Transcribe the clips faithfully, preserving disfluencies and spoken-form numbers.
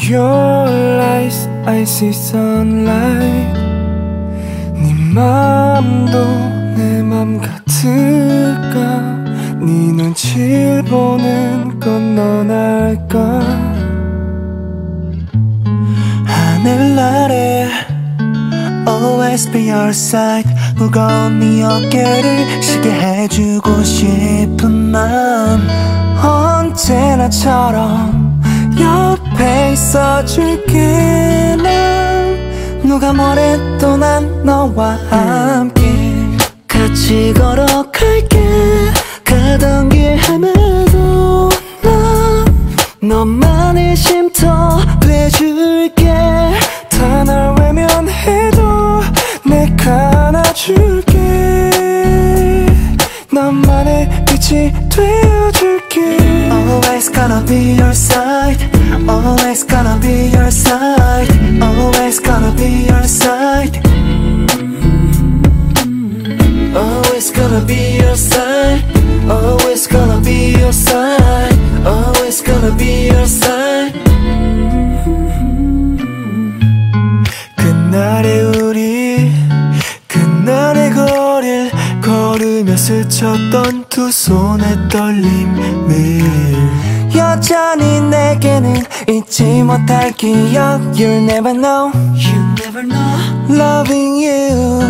your eyes I see sunlight. 네 맘도 내 맘 같을까? 네 눈치를 보는 건 넌 알까? 하늘 아래 Always be your side. 무거운 네 어깨를 쉬게 해주고 싶은 맘 언제나처럼 옆에 있어줄게. 난 누가 뭐래도 난 너와 함께 같이 걸어갈게. 가던 길 헤매도 난 너만의 쉼터 돼줄게. 다 날 외면해도 내가 안아줄게. 너만의 빛이 되어줄게. Always gonna be your side. Always gonna be your side. Always gonna be your side. Always gonna be your side. Always gonna be your side. Always gonna be your side. 그날의 우리 그날의 거리를 걸으며 스쳤던 두 손의 떨림을 여전히 내게는 잊지 못할 기억. You'll never know, you'll never know, loving you.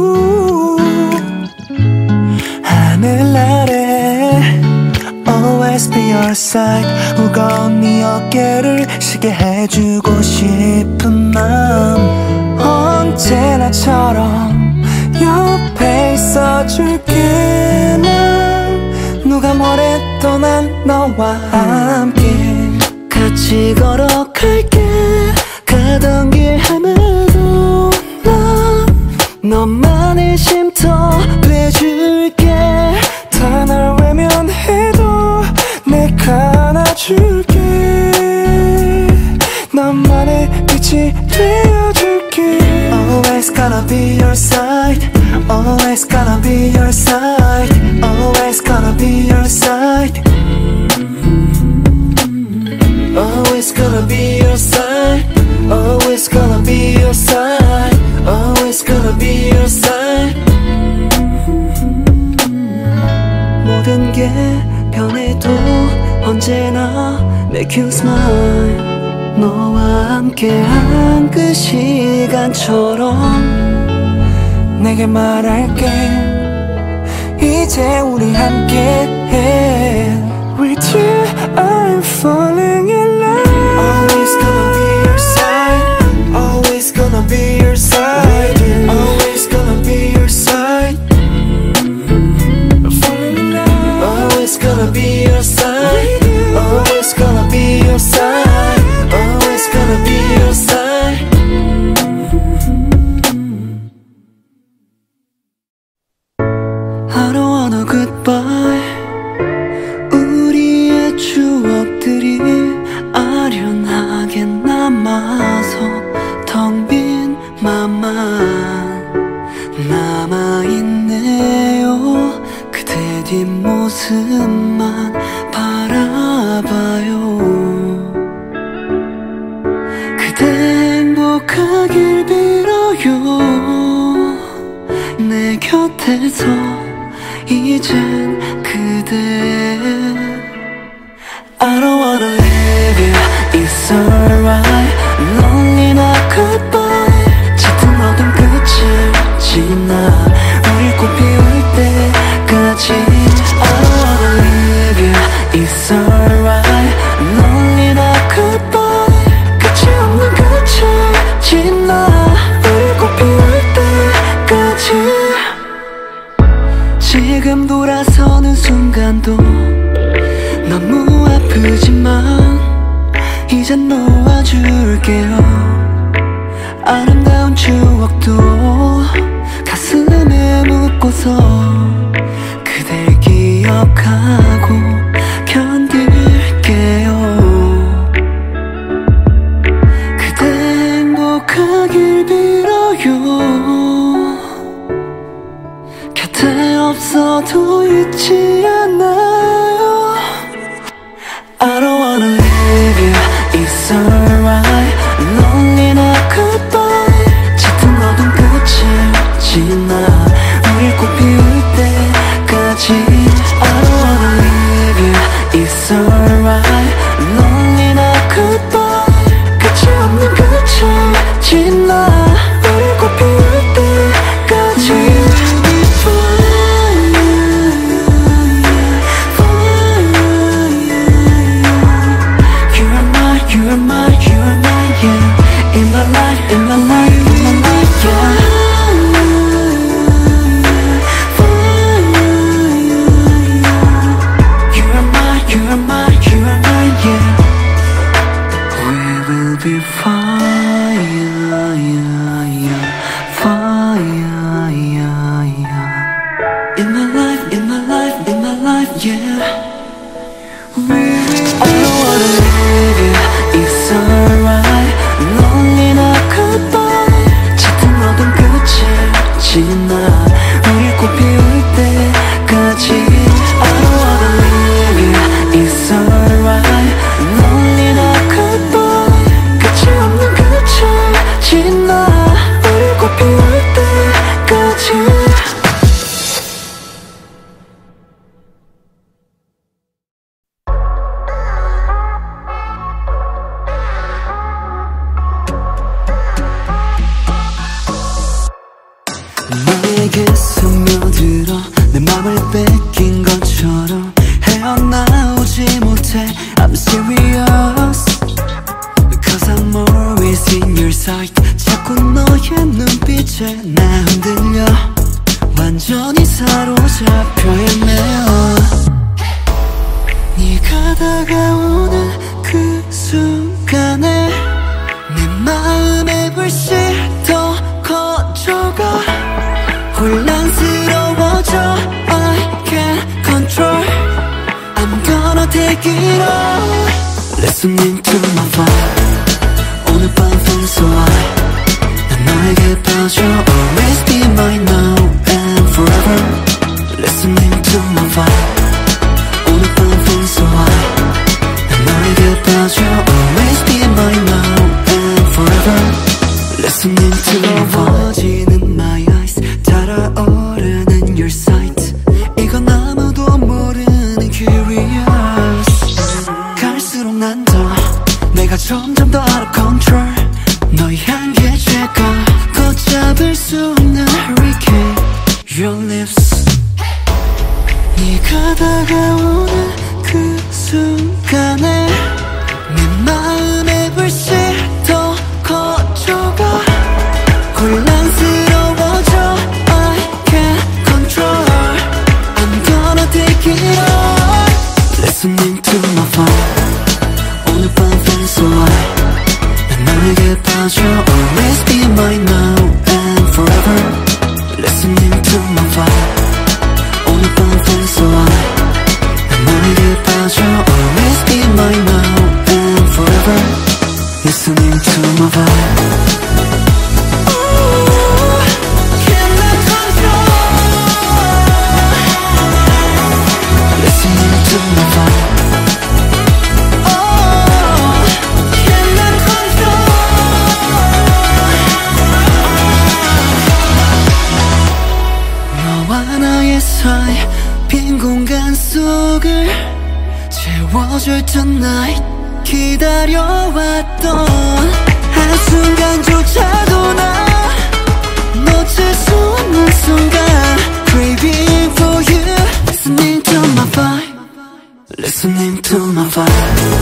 하늘 아래 Always be your side. 무거운 네 어깨를 쉬게 해주고 싶은 맘 언제나처럼 옆에 있어줄게. 난 누가 뭐래도 난 너와 함께 같이 걸어갈게. 가던 길 헤매도 난 너만의 쉼터 돼줄게. 다 날 외면해도 내가 안아줄게. 너만의 빛이 되어줄게. Always gonna be your side. Always gonna be your side. Always gonna be your side. Always gonna be your side. Always gonna be your side. Always gonna be your side. 모든 게 변해도 언제나 make you smile. 너와 함께한 그 시간처럼 내게 말할게. 이제 우리 함께해. With you I'm falling in love. Always gonna be your side. Always gonna be your side. Always gonna be your side. Falling in love. Always gonna be your side. Always gonna be your side. Always gonna be your side. I don't wanna goodbye. 우리의 추억들이 아련하게 남아서 텅 빈 맘만 남아있네요. 그대 뒷모습만 바라봐요. 행복하길 빌어요. 내 곁에서 이젠 그대. I don't wanna leave you, it's alright. Lonely not goodbye. 짙은 모든 끝을 지나 우리 꽃 피울 때까지. I don't wanna leave you, it's alright. Lonely not goodbye. 끝이 없는 끝을 지나 우리 꽃 피울 때까지. 지금 돌아서는 순간도 너무 아프지만 이젠 놓아줄게요. 아름다운 추억도 가슴에 묻고서 그댈 기억하고 견딜게요. 그대 행복하길 빌어요. 곁에 없어도 잊지 않아요. I don't wanna leave you, it's alright. You're my, you're my, yeah. In my life, in my life, in my life, yeah. You're my, you're my, you're my, yeah. We will be fire, yeah, fire, yeah, yeah. In my life, in my life, in my life, yeah. I don't wanna leave you, it's alright. Lonely 나 goodbye. 짙은 어둠 끝을 지나 우리 꽃 피울 때까지. I don't wanna leave you, it's alright. Lonely 나 goodbye. 끝이 없는 끝을 지나 우리 꽃 피울 때까지. 너에게 스며들어 내 맘을 뺏긴 것처럼 헤어나오지 못해. I'm serious Cause I'm always in your sight. 자꾸 너의 눈빛에 나 흔들려 완전히 사로잡혀 헤매어. 네가 다가오는 그 순간에 내 마음의 불씨 더 커져가 혼란스러워져. I can't control. I'm gonna take it all. Listening to my vibe. 오늘 밤 feels so high. 난 너에게 빠져. Always be mine now and forever. Listening to my vibe. 오늘 밤 feels so high. 난 너에게 빠져. Always be mine now and forever. Listening to my vibe. my eyes 달아오르는 your sight. 이건 아무도 모르는 curious. 갈수록 난 더 내가 점점 더 out of control. 너의 향기에 죄가 걷잡을 수 없는 hurricane. Your lips. 네가 다가오는 그 순간에 내 마음의 불씨 더 커져가 혼란스러워져. I can't control. I'm gonna take it all. Listening to my vibe. 오늘 밤 feels so high. 난 너에게 빠져. Always be mine now and forever. Listening to my vibe. 오늘 밤 feels so high. 난 너에게 빠져. Always be mine now and forever. Listening to my vibe. 빈 공간 속을 채워줄 tonight. 기다려왔던 한순간조차도 나 놓칠 수 없는 순간. Craving for you. Listening to my vibe. Listening to my vibe.